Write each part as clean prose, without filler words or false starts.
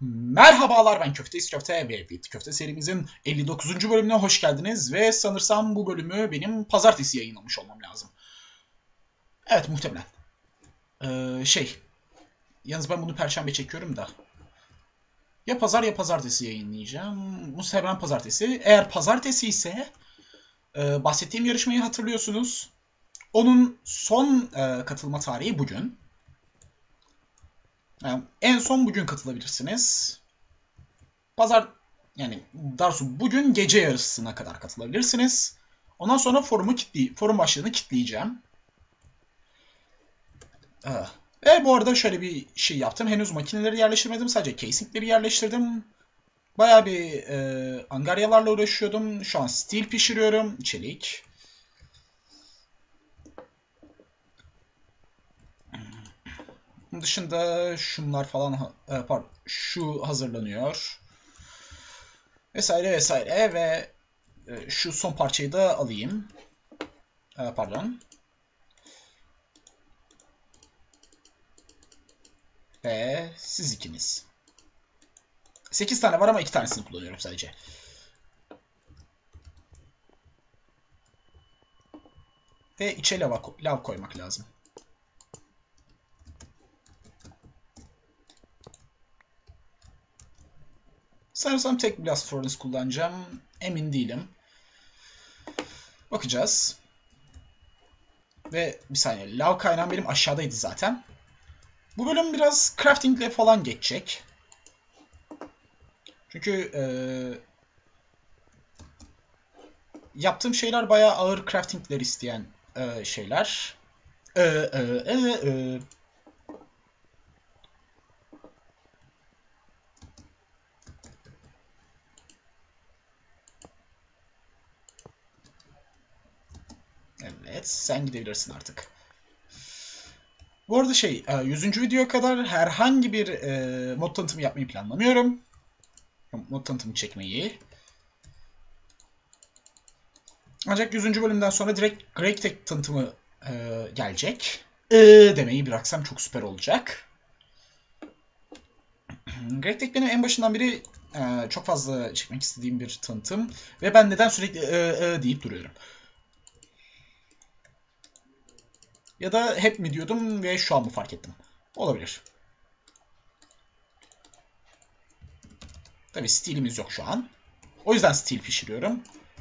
Merhabalar, ben Köfteyiz Köfte ve Bit Köfte serimizin 59. bölümüne hoş geldiniz ve sanırsam bu bölümü benim pazartesi yayınlamış olmam lazım. Evet, muhtemelen. Şey, yalnız ben bunu perşembe çekiyorum da. Ya pazar ya pazartesi yayınlayacağım. Muhtemelen pazartesi. Eğer pazartesi ise bahsettiğim yarışmayı hatırlıyorsunuz. Onun son katılma tarihi bugün. En son bugün katılabilirsiniz. Pazar yani daha doğrusu bugün gece yarısına kadar katılabilirsiniz. Ondan sonra forum başlığını kilitleyeceğim. Ve bu arada şöyle bir şey yaptım. Henüz makineleri yerleştirmedim. Sadece casingleri yerleştirdim. Bayağı bir angaryalarla uğraşıyordum. Şu an steel pişiriyorum. Çelik. Bunun dışında şunlar falan pardon, şu hazırlanıyor. Vesaire vesaire ve şu son parçayı da alayım. Pardon. Ve siz ikiniz. 8 tane var ama 2 tanesini kullanıyorum sadece. Ve içe lav koymak lazım. Sanırsam tek blast furnace kullanacağım. Emin değilim. Bakacağız. Ve bir saniye. Lav kaynağım benim aşağıdaydı zaten. Bu bölüm biraz crafting ile falan geçecek. Çünkü yaptığım şeyler bayağı ağır craftingler isteyen şeyler. Evet, sen gidebilirsin artık. Bu arada 100. videoya kadar herhangi bir mod tanıtımı yapmayı planlamıyorum. Mod tanıtımı çekmeyi. Ancak 100. bölümden sonra direkt Great Tech tanıtımı gelecek. Demeyi bıraksam çok süper olacak. Great Tech benim en başından beri çok fazla çekmek istediğim bir tanıtım. Ve ben neden sürekli deyip duruyorum. Ya da hep mi diyordum ve şu an mı fark ettim? Olabilir. Tabi steel'imiz yok şu an. O yüzden steel pişiriyorum.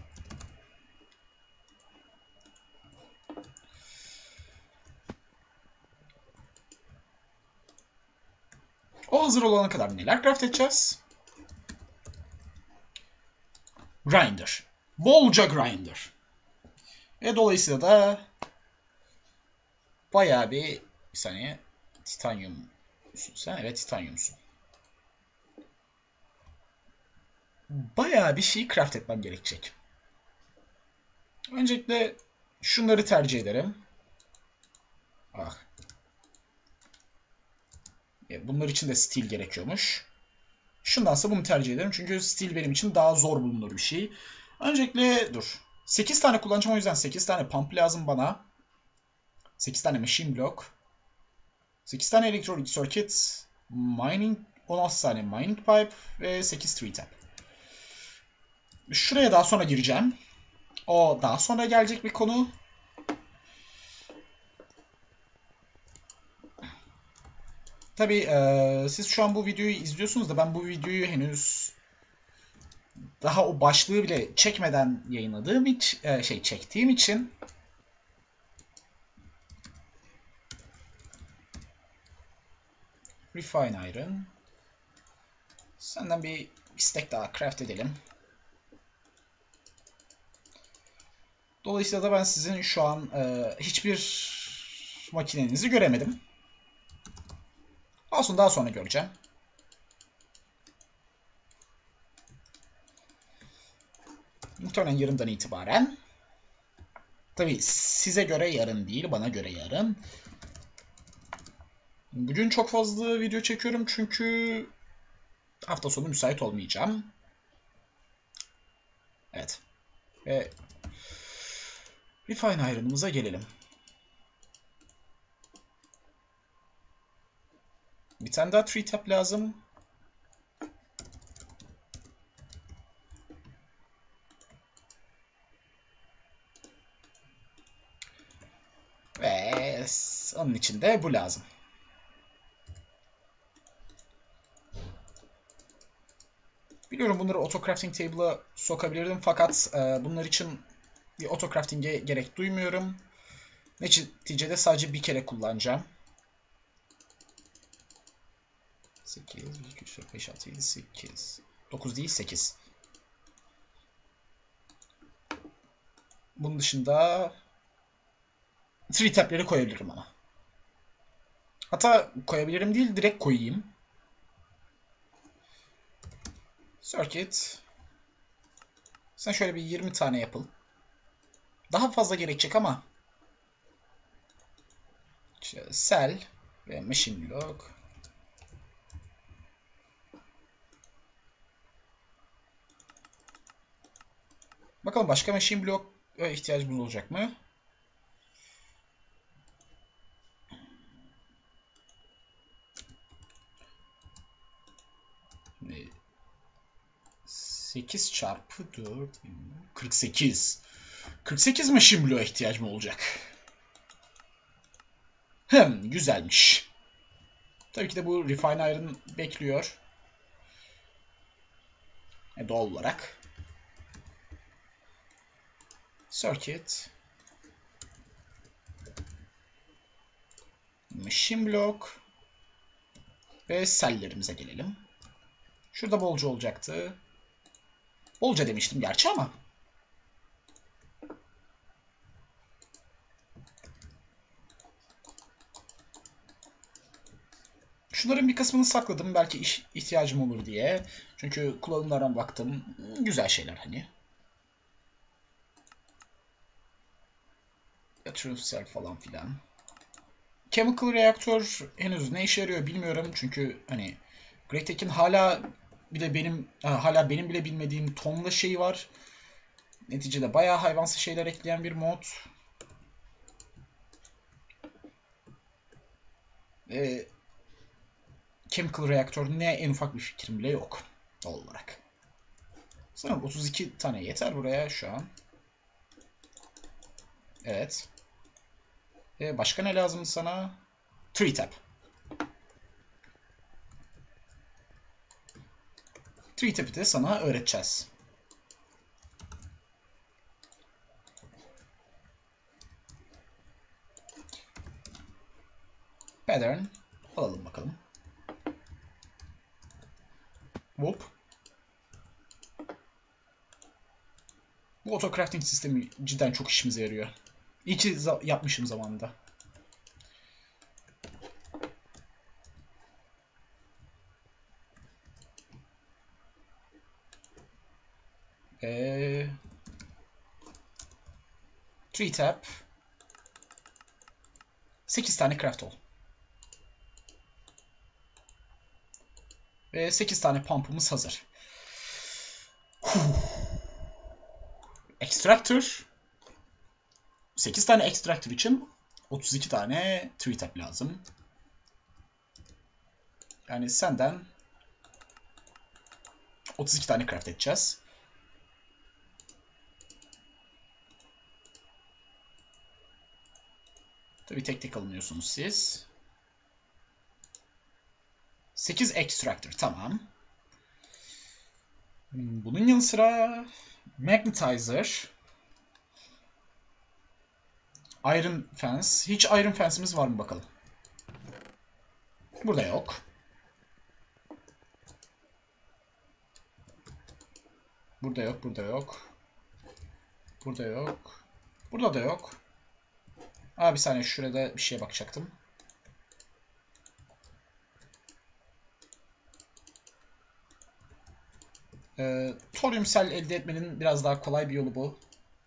O hazır olana kadar neler craft edeceğiz? Grinder. Bolca grinder. Ve dolayısıyla da bayağı bir saniye titanyum sen, evet titanyumsun. Bayağı bir şey craft etmem gerekecek. Öncelikle şunları tercih ederim. Ah. Bunlar için de steel gerekiyormuş. Şundansa bunu tercih ederim. Çünkü steel benim için daha zor bulunur bir şey. Öncelikle dur. 8 tane kullanacağım, o yüzden 8 tane pump lazım bana. 8 tane machine block. 8 tane electronic circuit. Mining. 16 tane mining pipe. Ve 8 tree tap. Şuraya daha sonra gireceğim. O daha sonra gelecek bir konu. Tabii siz şu an bu videoyu izliyorsunuz da ben bu videoyu henüz daha o başlığı bile çekmeden yayınladığım için çektiğim için Refine Iron. Senden bir stack daha craft edelim. Dolayısıyla da ben sizin şu an hiçbir makinenizi göremedim. Olsun, daha sonra göreceğim. Muhtemelen yarından itibaren. Tabii size göre yarın değil, bana göre yarın. Bugün çok fazla video çekiyorum çünkü hafta sonu müsait olmayacağım. Evet. Ve Refine Iron'ımıza gelelim. Bir tane daha tree tap lazım. Onun için de bu lazım. Biliyorum bunları auto crafting table'a sokabilirdim fakat bunlar için bir auto crafting'e gerek duymuyorum. Neticede sadece bir kere kullanacağım. 8, 1, 2, 3, 4, 5, 6, 7, 8. 9 değil 8. Bunun dışında 3 tap'leri koyabilirim ama. Hatta koyabilirim değil, direkt koyayım. Circuit. Sen şöyle bir 20 tane yapıl. Daha fazla gerekecek ama. İşte cell ve machine block. Bakalım başka machine block ihtiyacımız olacak mı? Şimdi 8 çarpı 4 48. 48 machine block'a ihtiyacım olacak. Güzelmiş. Tabii ki de bu refine iron bekliyor. Doğal olarak. Circuit. Machine block. Ve cell'lerimize gelelim. Şurada bolca olacaktı. Bolca demiştim gerçi ama. Şunların bir kısmını sakladım. Belki ihtiyacım olur diye. Çünkü kullanımlarına baktım. Güzel şeyler hani. Yatırım cell falan filan. Chemical reaktör henüz ne işe yarıyor bilmiyorum. Çünkü hani Greatek'in hala benim bile bilmediğim tonla şeyi var. Neticede bayağı hayvansı şeyler ekleyen bir mod. Chemical reaktör ne en ufak bir fikrim bile yok doğal olarak. Sanırım 32 tane yeter buraya şu an. Evet. Başka ne lazım sana? 3 tap. 3 tap'i de sana öğreteceğiz. Pattern. Alalım bakalım. Whoop. Bu auto crafting sistemi cidden çok işimize yarıyor. İyi ki yapmışım zamanında. Three tap. 8 tane craft ol. Ve 8 tane pump'ımız hazır. Extractor. 8 tane extractor için 32 tane tree tap lazım. Yani senden 32 tane craft edeceğiz. Tabii tek tek alınıyorsunuz siz. 8 extractor tamam. Bunun yanı sıra magnetizer, iron fence. Hiç iron fence'imiz var mı bakalım? Burada yok. Burada yok, burada yok. Burada yok. Burada da yok. Bir saniye şurada bir şeye bakacaktım. Thorium cell elde etmenin biraz daha kolay bir yolu bu.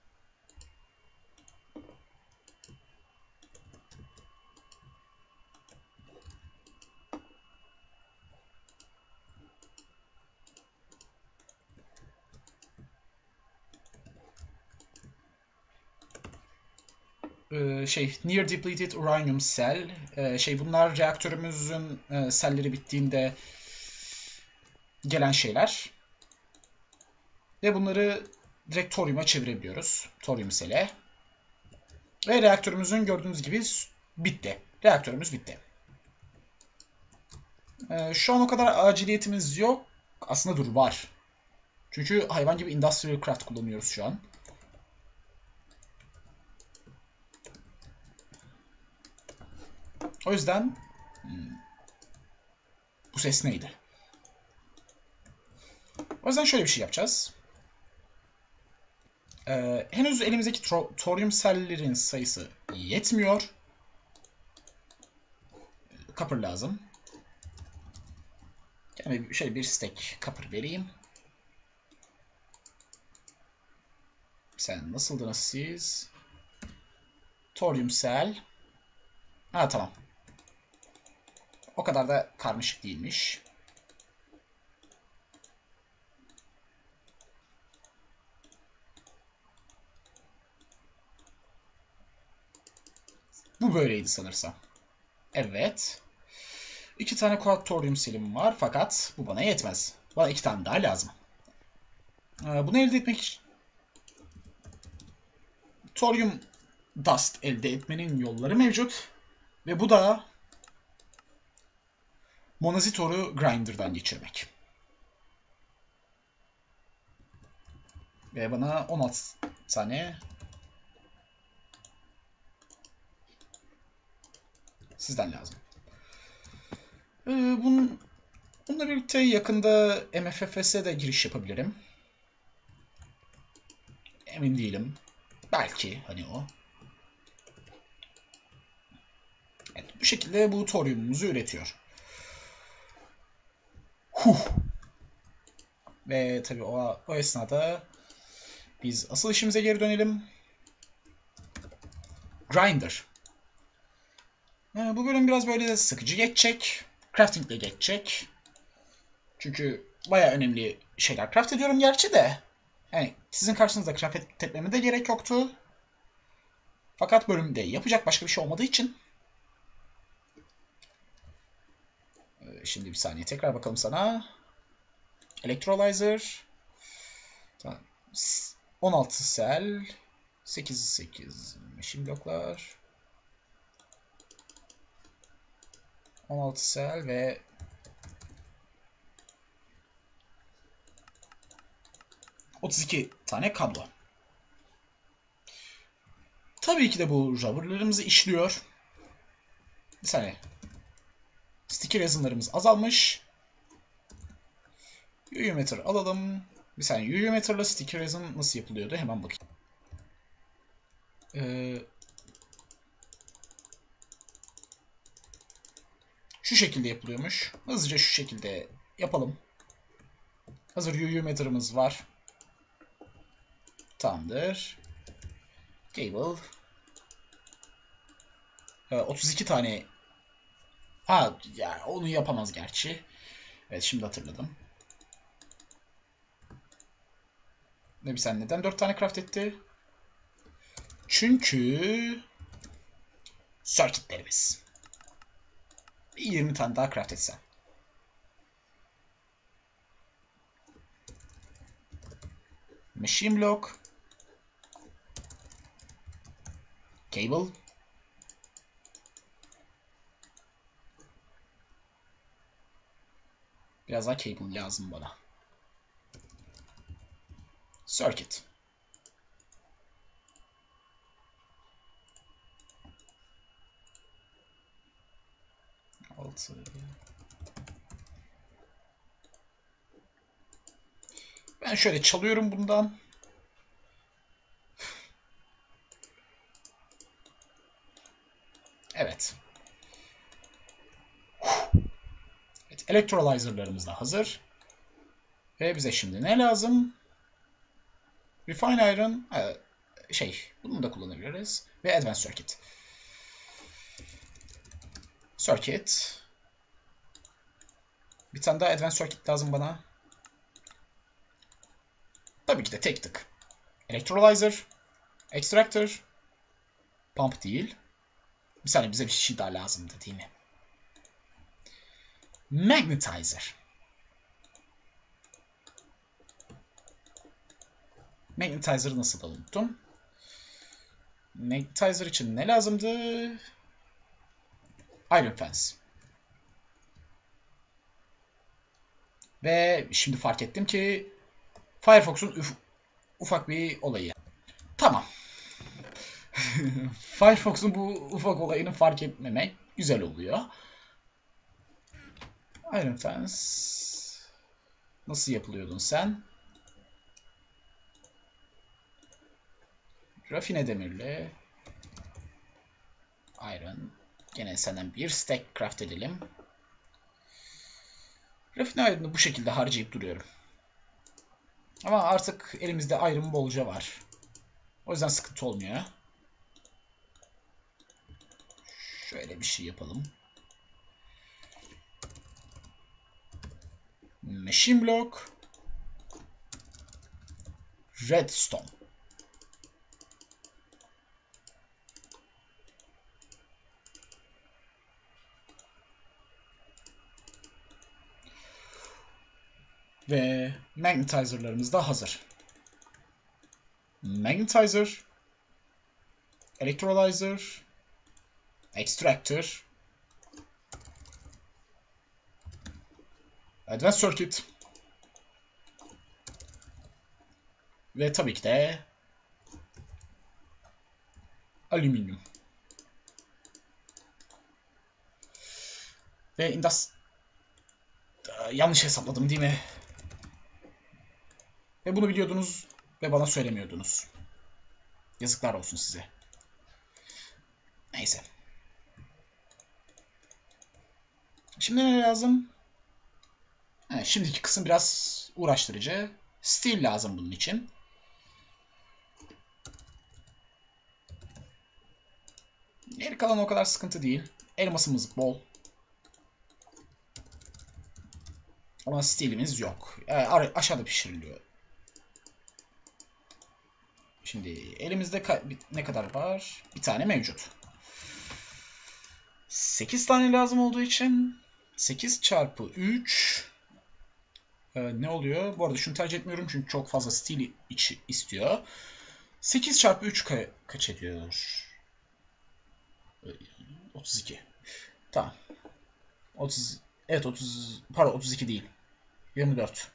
Near depleted uranium cell. Bunlar reaktörümüzün selleri bittiğinde gelen şeyler. Ve bunları direkt toryuma çevirebiliyoruz. Toryum cell'e. Ve reaktörümüzün gördüğünüz gibi Bitti. Reaktörümüz bitti. Şu an o kadar aciliyetimiz yok. Aslında dur, var. Çünkü hayvan gibi Industrial Craft kullanıyoruz şu an. O yüzden bu ses neydi? O yüzden şöyle bir şey yapacağız. Henüz elimizdeki toryum sellerin sayısı yetmiyor. Copper lazım. Yani şöyle bir stack copper vereyim. Sen nasıldınız siz? Toryum cell. Ha, tamam. O kadar da karmaşık değilmiş. Bu böyleydi sanırsam. Evet. 2 tane quad toryum selim var fakat bu bana yetmez. Bana 2 tane daha lazım. Bunu elde etmek için toryum dust elde etmenin yolları mevcut. Ve bu da Monazitor'u grinder'dan geçirmek. Ve bana 16 tane sizden lazım. Bununla birlikte yakında MFFS'e de giriş yapabilirim. Emin değilim. Belki hani o. Evet, bu şekilde bu toryumumuzu üretiyor. Ve tabii o esnada biz asıl işimize geri dönelim. Grinder. Bu bölüm biraz böyle sıkıcı geçecek. Crafting ile geçecek. Çünkü baya önemli şeyler craft ediyorum gerçi de. Yani sizin karşınızda craft etmeme de gerek yoktu. Fakat bölümde yapacak başka bir şey olmadığı için. Şimdi bir saniye tekrar bakalım sana. Electrolyzer. Tamam. 16 cell. 8 machine blocklar. 16 cell ve ...32 tane kablo. Tabii ki de bu rubberlarımızı işliyor. Bir saniye. Sticky resin'larımız azalmış. UV meter alalım. Bir saniye, UV meter'la sticky resin nasıl yapılıyordu? Hemen bakayım. Şu şekilde yapılıyormuş. Hızlıca şu şekilde yapalım. Hazır UV meter'ımız var. Tamamdır. Cable. 32 tane. Ha ya, onu yapamaz gerçi. Evet, şimdi hatırladım. Ne bir sen neden 4 tane craft etti? Çünkü circuitlerimiz. 20 tane daha craft etsem. Machine block. Cable. Biraz daha cable lazım bana. Circuit. Ben şöyle çalıyorum bundan. Evet. Evet, electrolyzer'larımız da hazır. Ve bize şimdi ne lazım? Refine Iron, bunu da kullanabiliriz. Ve Advanced Circuit. Circuit. Bir tane daha Advanced Circuit lazım bana. Tabii ki de tek tık. Electrolyzer, Extractor, Pump değil. Bir saniye, bize bir şey daha lazımdı değil mi? Magnetizer. Magnetizer'ı nasıl da unuttum. Magnetizer için ne lazımdı? Iron Fence. Ve şimdi fark ettim ki Firefox'un ufak bir olayı. Tamam. Firefox'un bu ufak olayını fark etmemek güzel oluyor. Iron Fence. Nasıl yapılıyordun sen? Rafine demirle. Iron. Gene senden bir stack craft edelim. Rafine iron'ı bu şekilde harcayıp duruyorum. Ama artık elimizde iron bolca var. O yüzden sıkıntı olmuyor. Şöyle bir şey yapalım. Machine block. Redstone. Ve magnetizer'larımız da hazır. Magnetizer, electrolyzer, extractor, advanced circuit ve tabii ki de alüminyum. Ve yanlış hesapladım değil mi? Ve bunu biliyordunuz ve bana söylemiyordunuz. Yazıklar olsun size. Neyse. Şimdi ne lazım? Şimdiki kısım biraz uğraştırıcı. Steel lazım bunun için. Geri kalan o kadar sıkıntı değil. Elmasımız bol. Ama steel'imiz yok. Aşağıda pişiriliyor. Şimdi elimizde ne kadar var? Bir tane mevcut. 8 tane lazım olduğu için 8 çarpı 3 ne oluyor? Bu arada şunu tercih etmiyorum çünkü çok fazla steel istiyor. 8 çarpı 3 kaç ediyor? 32. Tamam. 30, evet 30, pardon 32 değil. 24.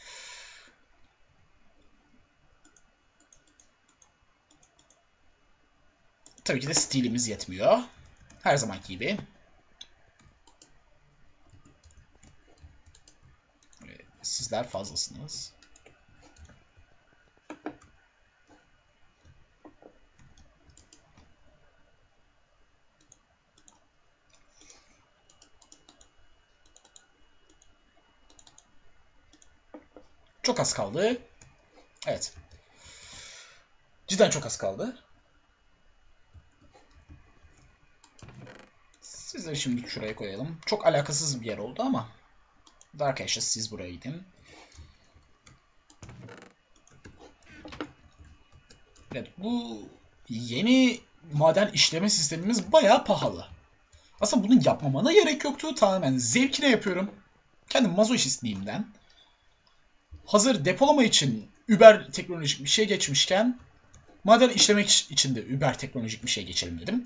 Tabii ki de steel'imiz yetmiyor. Her zamanki gibi. Sizler fazlasınız. Çok az kaldı. Evet. Cidden çok az kaldı. Sizleri şimdi şuraya koyalım. Çok alakasız bir yer oldu ama. Dark Ashes siz buraya gidin. Evet, bu yeni maden işleme sistemimiz bayağı pahalı. Aslında bunu yapmamana gerek yoktu. Tamamen zevkine yapıyorum. Kendim mazoşistliğimden. Hazır depolama için über teknolojik bir şey geçmişken maden işlemek için de über teknolojik bir şey geçelim dedim.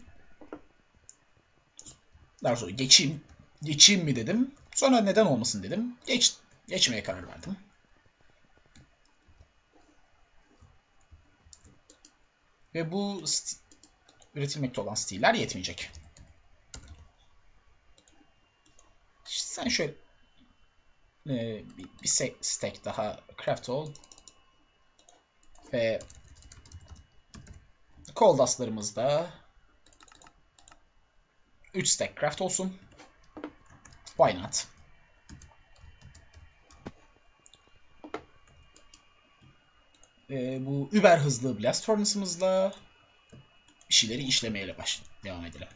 Daha sonra geçeyim mi dedim. Sonra neden olmasın dedim. Geçmeye karar verdim. Ve bu üretilmekte olan stiller yetmeyecek. Sen şöyle bir stack daha craft ol. Ve coal dust'larımız da 3 stack craft olsun. Why not? Bu über hızlı blast furnace'ımızla bir şeyleri işlemeyle devam edelim.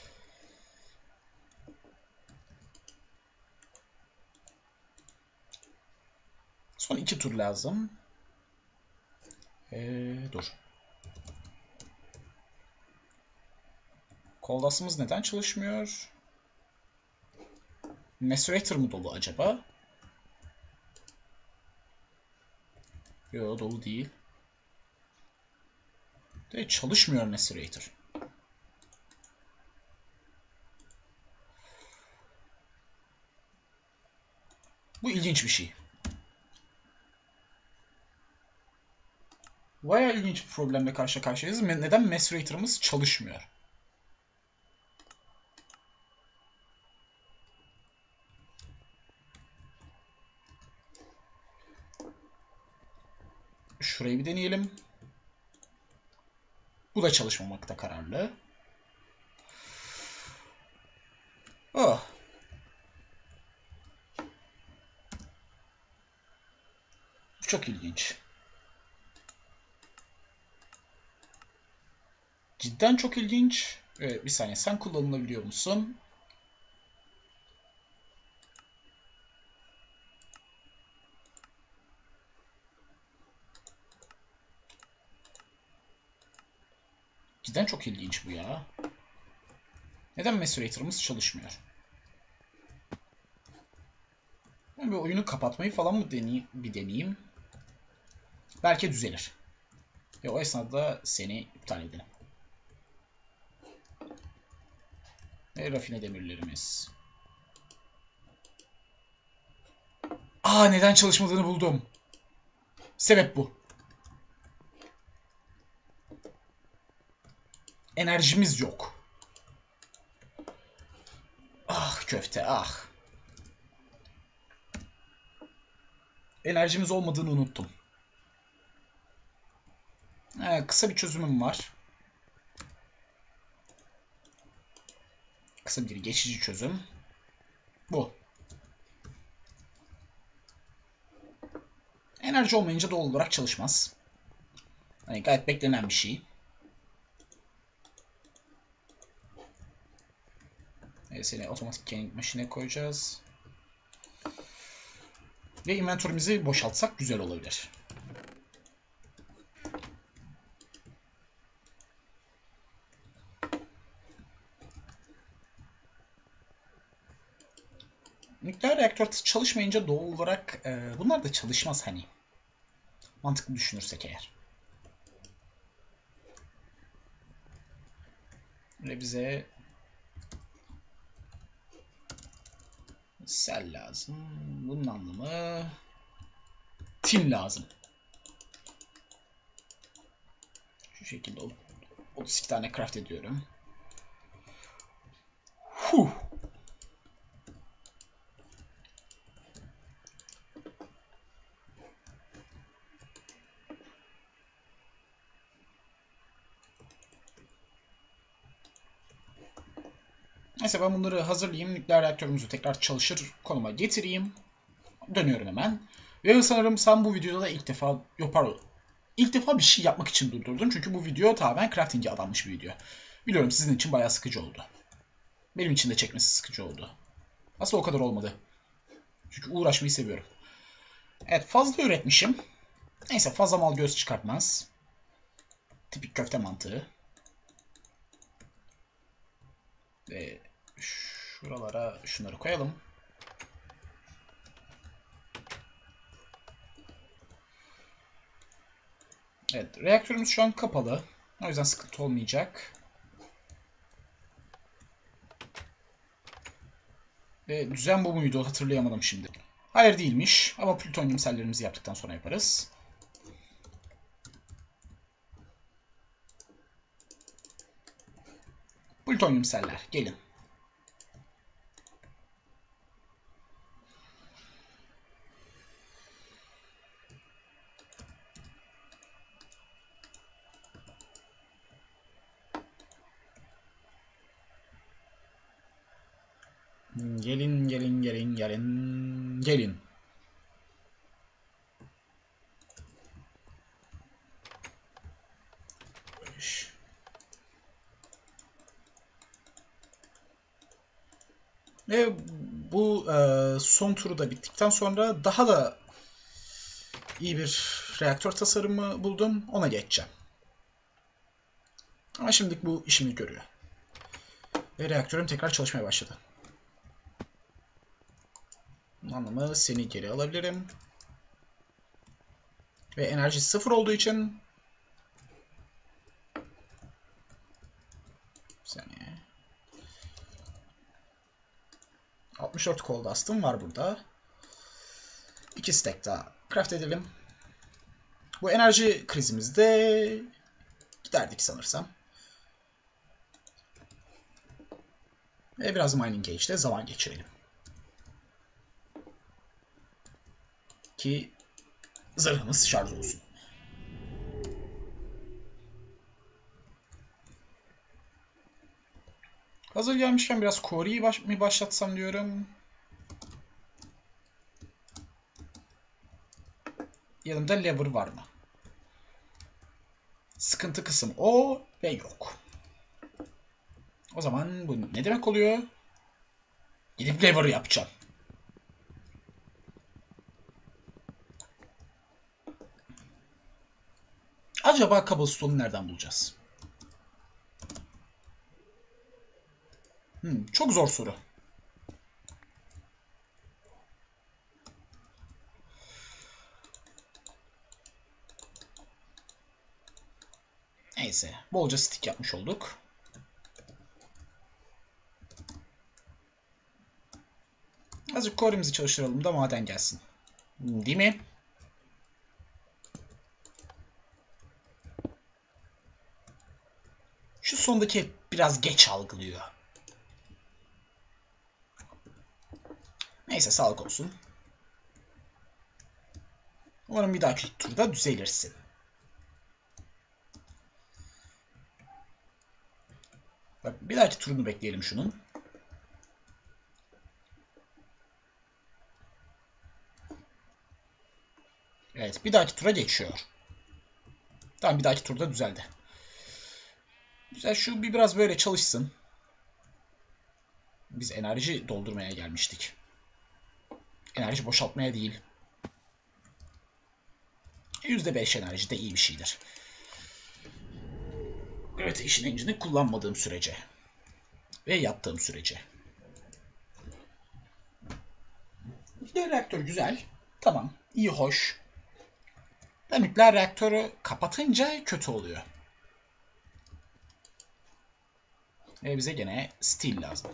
Son 2 tur lazım. Dur. Coldas'ımız neden çalışmıyor? Macerator mı dolu acaba? Yok, dolu değil. Çalışmıyor Macerator. Bu ilginç bir şey. Bayağı ilginç bir problemle karşı karşıyayız. Neden macerator'ımız çalışmıyor? Şurayı bir deneyelim. Bu da çalışmamakta kararlı. Oh. Bu çok ilginç. Cidden çok ilginç. Evet, bir saniye, sen kullanılabiliyor musun? Cidden çok ilginç bu ya. Neden macerator'ımız çalışmıyor? Ben bir oyunu kapatmayı falan mı deneyeyim? Belki düzelir. Ve o esnada seni iptal edelim. Ve rafine demirlerimiz. Neden çalışmadığını buldum. Sebep bu. Enerjimiz yok. Ah köfte ah. Enerjimiz olmadığını unuttum. Kısa bir çözümüm var. Kısa bir geçici çözüm. Bu. Enerji olmayınca doğal olarak çalışmaz. Yani gayet beklenen bir şey. Seni otomatik canning machine'e koyacağız. Ve inventörümüzü boşaltsak güzel olabilir. Nükleer reaktör çalışmayınca doğal olarak bunlar da çalışmaz hani. Mantıklı düşünürsek eğer. Ve bize sel lazım. Bunun anlamı tin lazım. Şu şekilde 32 tane craft ediyorum. Huh. Neyse ben bunları hazırlayayım. Nükleer reaktörümüzü tekrar çalışır konuma getireyim. Dönüyorum hemen. Ve sanırım sen bu videoda da ilk defa bir şey yapmak için durdurdun. Çünkü bu video tamamen crafting'e adanmış bir video. Biliyorum sizin için bayağı sıkıcı oldu. Benim için de çekmesi sıkıcı oldu. Aslında o kadar olmadı. Çünkü uğraşmayı seviyorum. Evet, fazla üretmişim. Neyse, fazla mal göz çıkartmaz. Tipik köfte mantığı. Ve şuralara şunları koyalım. Evet, reaktörümüz şu an kapalı. O yüzden sıkıntı olmayacak. Ve düzen bu muydu? Hatırlayamadım şimdi. Hayır değilmiş. Ama plütonyum sellerimizi yaptıktan sonra yaparız. Plütonyum seller. Gelin. Gelin, gelin, gelin, gelin, gelin. Ve bu son turu da bittikten sonra daha da iyi bir reaktör tasarımı buldum. Ona geçeceğim. Ama şimdilik bu işimi görüyor. Ve reaktörüm tekrar çalışmaya başladı. Anlamı seni geri alabilirim. Ve enerji sıfır olduğu için bir saniye. 64 cold dust'ım var burada. 2 stack daha craft edelim. Bu enerji krizimizde giderdik sanırsam. Ve biraz mining cage'de zaman geçirelim. Ki zırhımız şarj olsun. Hazır gelmişken biraz quarry'yi mi başlatsam diyorum. Yanımda lever var mı? Sıkıntı kısım o ve yok. O zaman bu ne demek oluyor? Gidip lever yapacağım. Acaba cobblestone'u nereden bulacağız? Çok zor soru. Neyse. Bolca stick yapmış olduk. Azıcık core'imizi çalıştıralım da maden gelsin. Değil mi? Şu sondaki biraz geç algılıyor. Neyse sağlık olsun. Umarım bir dahaki turda düzelirsin. Bak, bir dahaki turunu bekleyelim şunun. Evet, bir dahaki tura geçiyor. Tamam, bir dahaki turda düzeldi. Güzel, şu biraz böyle çalışsın. Biz enerji doldurmaya gelmiştik. Enerji boşaltmaya değil. %5 enerji de iyi bir şeydir. Evet, işin engine'i kullanmadığım sürece. Ve yattığım sürece. Nükleer reaktör güzel. Tamam, iyi, hoş. Da nükleer reaktörü kapatınca kötü oluyor. Ve bize gene steel lazım.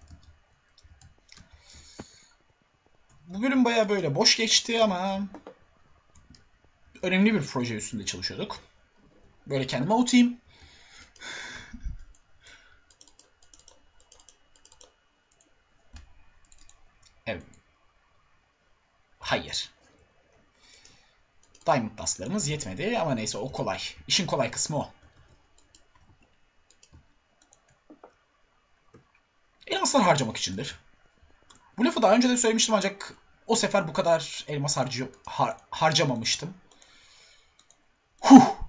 Bu bölüm baya böyle boş geçti ama önemli bir proje üstünde çalışıyorduk. Böyle kendime avutayım. Evet. Hayır. Diamond dustlarımız yetmedi ama neyse, o kolay. İşin kolay kısmı o. Elmaslar harcamak içindir. Bu lafı daha önce de söylemiştim ancak o sefer bu kadar elmas harcamamıştım. Huh!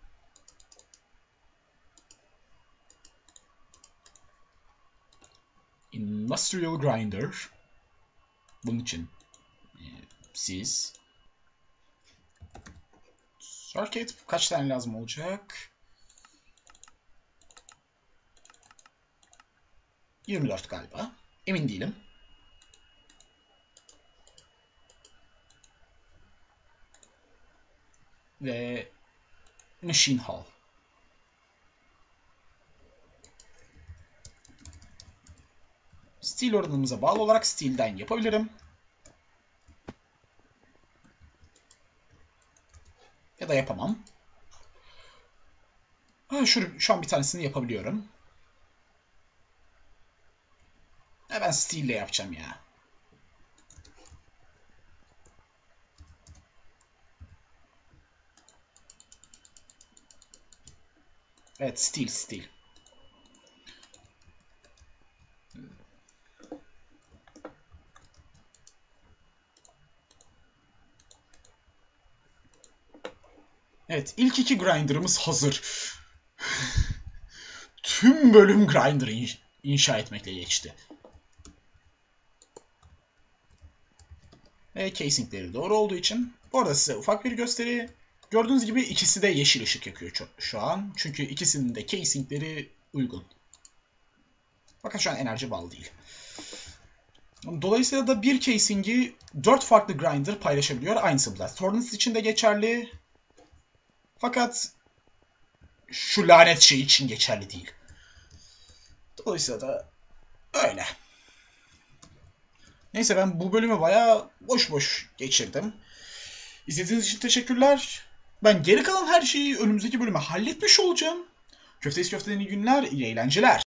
Industrial Grinder. Bunun için siz circuit kaç tane lazım olacak? 24 galiba. Emin değilim. Ve Machine Hall. Steel oranımıza bağlı olarak Steel'den yapabilirim. Ya da yapamam. Ha, şu an bir tanesini yapabiliyorum. Ya ben Steel'le yapacağım ya. Evet, Steel. Evet, ilk iki grinder'ımız hazır. Tüm bölüm grinder inşa etmekle geçti. Ve casingleri doğru olduğu için orada size ufak bir gösteri. Gördüğünüz gibi ikisi de yeşil ışık yakıyor şu an. Çünkü ikisinin de casingleri uygun. Fakat şu an enerji bağlı değil. Dolayısıyla da bir casing'i 4 farklı grinder paylaşabiliyor. Aynısı Blast Furnace için de geçerli. Fakat şu lanet şey için geçerli değil. Dolayısıyla da öyle. Neyse ben bu bölümü bayağı boş boş geçirdim. İzlediğiniz için teşekkürler. Ben geri kalan her şeyi önümüzdeki bölüme halletmiş olacağım. Köftesi köfteden iyi günler, iyi eğlenceler.